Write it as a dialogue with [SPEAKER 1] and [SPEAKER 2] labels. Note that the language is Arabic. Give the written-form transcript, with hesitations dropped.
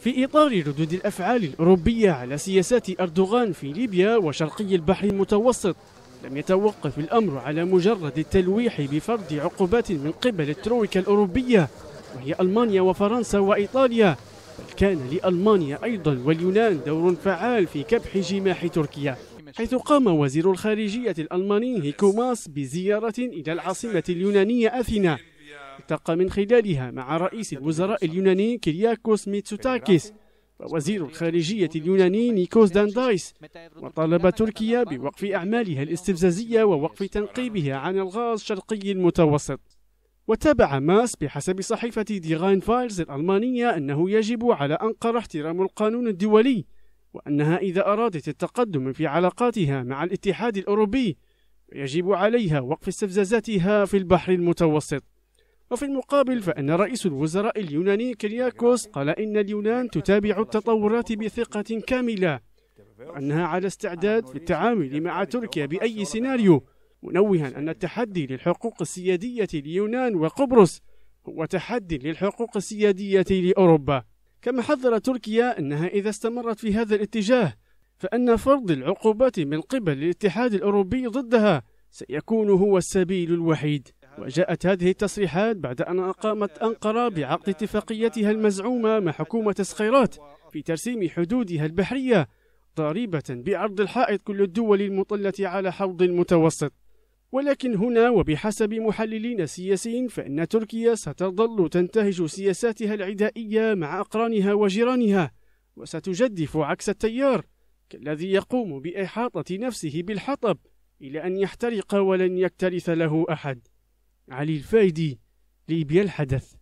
[SPEAKER 1] في إطار ردود الأفعال الأوروبية على سياسات أردوغان في ليبيا وشرقي البحر المتوسط، لم يتوقف الأمر على مجرد التلويح بفرض عقوبات من قبل الترويكا الأوروبية وهي ألمانيا وفرنسا وإيطاليا، بل كان لألمانيا أيضا واليونان دور فعال في كبح جماح تركيا، حيث قام وزير الخارجية الألماني هيكو ماس بزيارة إلى العاصمة اليونانية أثينا، التقى من خلالها مع رئيس الوزراء اليوناني كيرياكوس ميتسوتاكيس ووزير الخارجية اليوناني نيكوس داندايس، وطالب تركيا بوقف أعمالها الاستفزازية ووقف تنقيبها عن الغاز شرقي المتوسط. وتابع ماس بحسب صحيفة دي غاين فايلز الألمانية أنه يجب على أنقرة احترام القانون الدولي، وأنها إذا أرادت التقدم في علاقاتها مع الاتحاد الأوروبي يجب عليها وقف استفزازاتها في البحر المتوسط. وفي المقابل فإن رئيس الوزراء اليوناني كيرياكوس قال إن اليونان تتابع التطورات بثقة كاملة، وأنها على استعداد في التعامل مع تركيا بأي سيناريو، منوها أن التحدي للحقوق السيادية لليونان وقبرص هو تحدي للحقوق السيادية لأوروبا. كما حذر تركيا أنها إذا استمرت في هذا الاتجاه فإن فرض العقوبات من قبل الاتحاد الأوروبي ضدها سيكون هو السبيل الوحيد. وجاءت هذه التصريحات بعد أن أقامت أنقرة بعقد اتفاقيتها المزعومة مع حكومة سخيرات في ترسيم حدودها البحرية، ضاربة بعرض الحائط كل الدول المطلة على حوض المتوسط. ولكن هنا وبحسب محللين سياسيين فإن تركيا ستظل تنتهج سياساتها العدائية مع أقرانها وجيرانها، وستجدف عكس التيار كالذي يقوم بإحاطة نفسه بالحطب إلى أن يحترق ولن يكترث له أحد. علي الفايدي، ليبيا الحدث.